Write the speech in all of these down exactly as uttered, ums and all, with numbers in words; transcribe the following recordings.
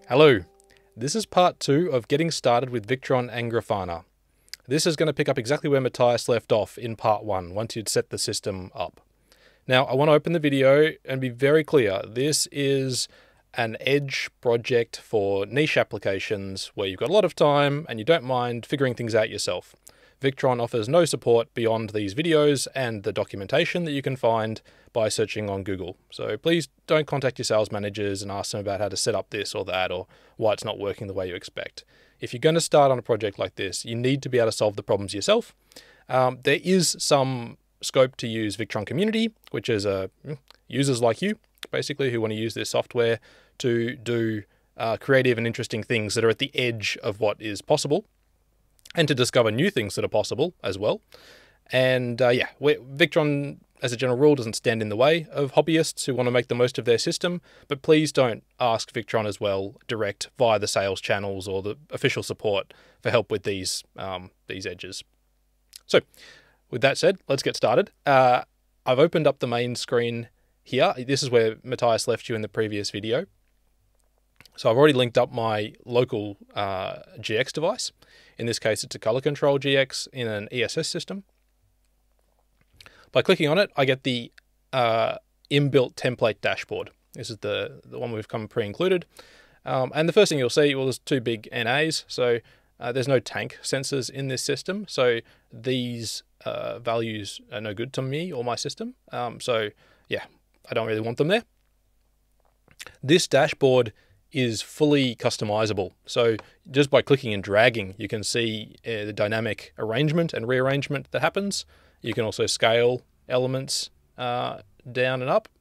Hello, this is part two of getting started with Victron and Grafana. This is going to pick up exactly where Matthias left off in part one, once you'd set the system up. Now, I want to open the video and be very clear. This is an edge project for niche applications where you've got a lot of time and you don't mind figuring things out yourself. Victron offers no support beyond these videos and the documentation that you can find by searching on Google. So please don't contact your sales managers and ask them about how to set up this or that or why it's not working the way you expect. If you're going to start on a project like this, you need to be able to solve the problems yourself. Um, there is some scope to use Victron Community, which is uh, users like you, basically, who want to use this software to do uh, creative and interesting things that are at the edge of what is possible, and to discover new things that are possible as well. And uh, yeah, Victron, as a general rule, doesn't stand in the way of hobbyists who want to make the most of their system, but please don't ask Victron as well direct via the sales channels or the official support for help with these, um, these edges. So with that said, let's get started. Uh, I've opened up the main screen here. This is where Matthias left you in the previous video. So I've already linked up my local uh, G X device. In this case, it's a color control G X in an E S S system. By clicking on it, I get the uh, inbuilt template dashboard. This is the, the one we've come pre-included. Um, and the first thing you'll see, well, there's two big N As. So uh, there's no tank sensors in this system. So these uh, values are no good to me or my system. Um, so yeah, I don't really want them there. This dashboard is fully customizable. So just by clicking and dragging, you can see uh, the dynamic arrangement and rearrangement that happens. You can also scale elements uh, down and up,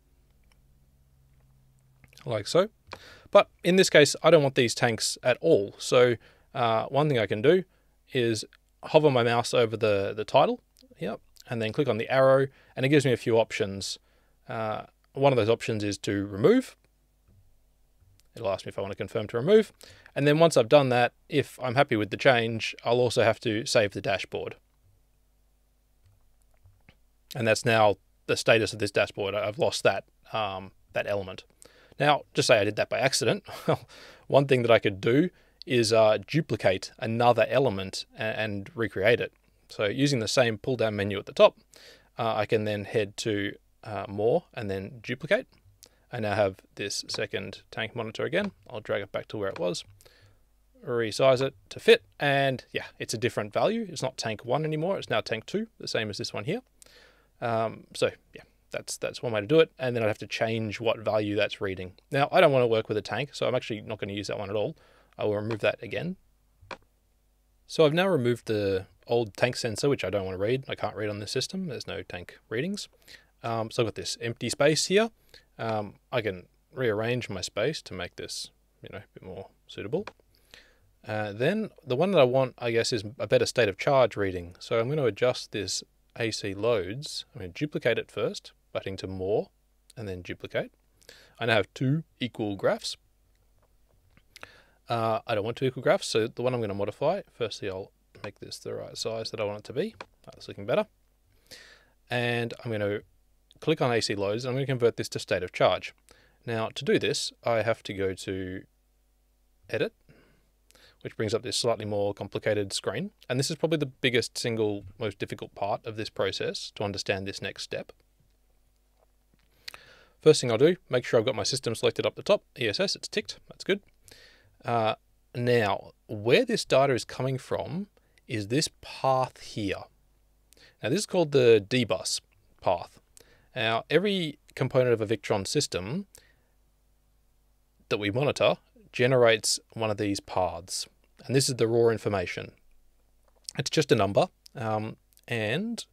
like so. But in this case, I don't want these tanks at all. So uh, one thing I can do is hover my mouse over the, the title, yep, and then click on the arrow, and it gives me a few options. Uh, one of those options is to remove. It'll ask me if I want to confirm to remove. And then once I've done that, if I'm happy with the change, I'll also have to save the dashboard. And that's now the status of this dashboard. I've lost that, um, that element. Now, just say I did that by accident. One thing that I could do is uh, duplicate another element and, and recreate it. So using the same pull down menu at the top, uh, I can then head to uh, more and then duplicate. I now have this second tank monitor again. I'll drag it back to where it was, resize it to fit, and yeah, it's a different value. It's not tank one anymore, it's now tank two, the same as this one here. Um, so yeah, that's that's one way to do it, and then I'd have to change what value that's reading. Now, I don't want to work with a tank, so I'm actually not going to use that one at all. I will remove that again. So I've now removed the old tank sensor, which I don't want to read. I can't read on this system, there's no tank readings. Um, so I've got this empty space here. Um, I can rearrange my space to make this, you know, a bit more suitable. Uh, then the one that I want, I guess, is a better state of charge reading. So I'm going to adjust this A C loads. I'm going to duplicate it first, butting to more, and then duplicate. I now have two equal graphs. Uh, I don't want two equal graphs, so the one I'm going to modify, firstly I'll make this the right size that I want it to be. That's looking better. And I'm going to click on A C loads, and I'm going to convert this to state of charge. Now, to do this, I have to go to edit, which brings up this slightly more complicated screen. And this is probably the biggest single most difficult part of this process to understand this next step. First thing I'll do, make sure I've got my system selected up the top, E S S, it's ticked, that's good. Uh, now, where this data is coming from is this path here. Now, this is called the D bus path. Now, every component of a Victron system that we monitor generates one of these paths. And this is the raw information. It's just a number. Um, and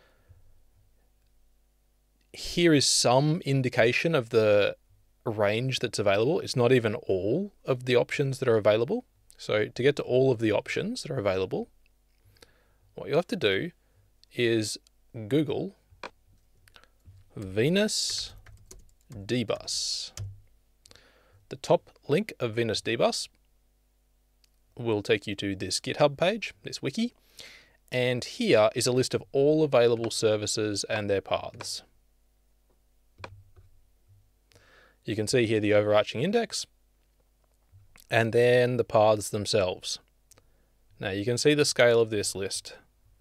here is some indication of the range that's available. It's not even all of the options that are available. So to get to all of the options that are available, what you'll have to do is Google Venus D bus. The top link of Venus D bus will take you to this GitHub page, this wiki, and here is a list of all available services and their paths. You can see here the overarching index, and then the paths themselves. Now you can see the scale of this list.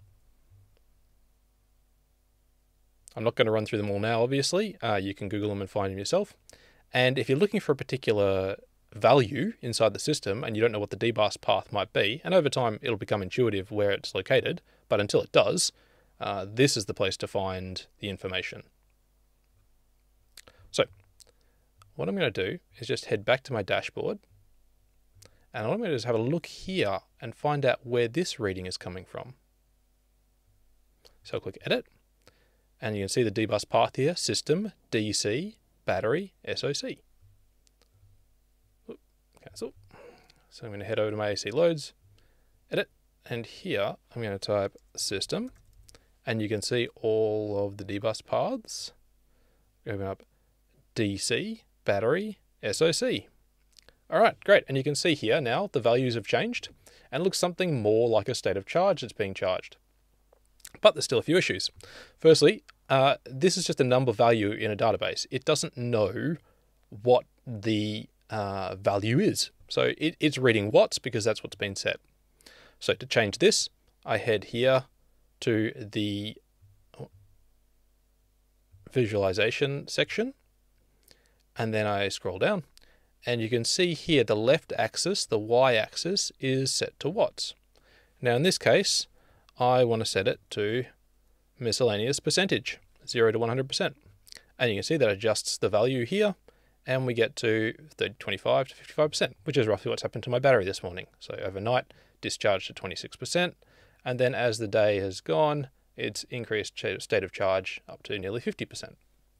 I'm not going to run through them all now, obviously. Uh, you can Google them and find them yourself. And if you're looking for a particular value inside the system and you don't know what the dbus path might be, and over time it'll become intuitive where it's located, but until it does, uh, this is the place to find the information. So what I'm going to do is just head back to my dashboard, and what I'm going to do is have a look here and find out where this reading is coming from. So I'll click Edit, and you can see the dbus path here, System, D C, Battery, S O C. Cancel. So I'm going to head over to my A C loads, Edit, and here I'm going to type System, and you can see all of the dbus paths. Open up D C, Battery, S O C. All right, great. And you can see here now the values have changed and it looks something more like a state of charge that's being charged. But there's still a few issues. Firstly, uh, this is just a number value in a database. It doesn't know what the uh, value is. So it, it's reading watts because that's what's been set. So to change this, I head here to the visualization section, and then I scroll down, and you can see here the left axis, the y-axis, is set to watts. Now in this case, I want to set it to miscellaneous percentage, zero to one hundred percent. And you can see that adjusts the value here, and we get to twenty-five to fifty-five percent, which is roughly what's happened to my battery this morning. So overnight, discharged to twenty-six percent, and then as the day has gone, it's increased state of charge up to nearly fifty percent.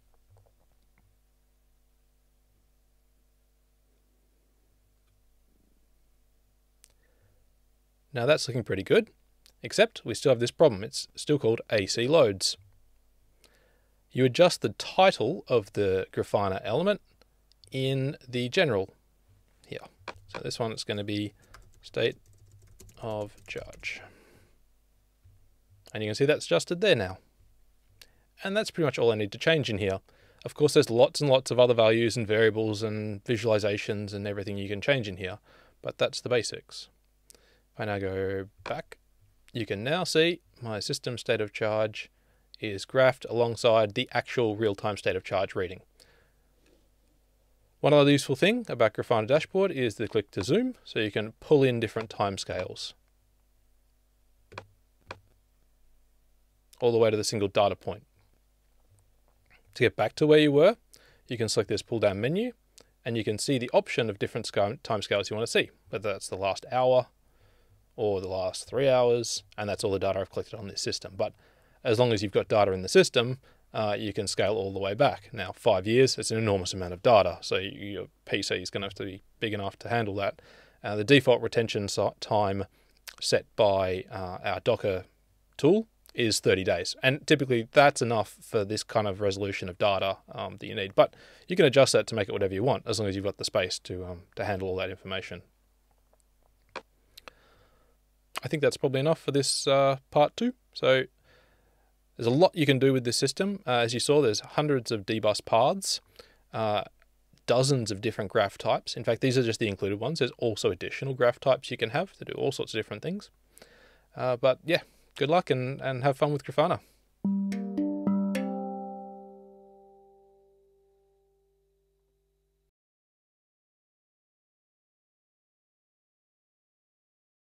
Now that's looking pretty good, except we still have this problem. It's still called A C loads. You adjust the title of the Grafana element in the general here. So this one is going to be state of charge. And you can see that's adjusted there now. And that's pretty much all I need to change in here. Of course, there's lots and lots of other values and variables and visualizations and everything you can change in here, but that's the basics. If I now go back, you can now see my system state of charge is graphed alongside the actual real-time state of charge reading. One other useful thing about Grafana dashboard is the click to zoom, so you can pull in different timescales all the way to the single data point. To get back to where you were, you can select this pull-down menu, and you can see the option of different timescales you want to see, whether that's the last hour or the last three hours, and that's all the data I've collected on this system. But as long as you've got data in the system, uh, you can scale all the way back. Now, five years, it's an enormous amount of data, so your P C is going to have to be big enough to handle that. Uh, the default retention time set by uh, our Docker tool is thirty days, and typically that's enough for this kind of resolution of data um, that you need. But you can adjust that to make it whatever you want, as long as you've got the space to um, to handle all that information. I think that's probably enough for this uh, part two. So there's a lot you can do with this system. Uh, as you saw, there's hundreds of dbus paths, uh, dozens of different graph types. In fact, these are just the included ones. There's also additional graph types you can have to do all sorts of different things. Uh, but yeah, good luck and, and have fun with Grafana.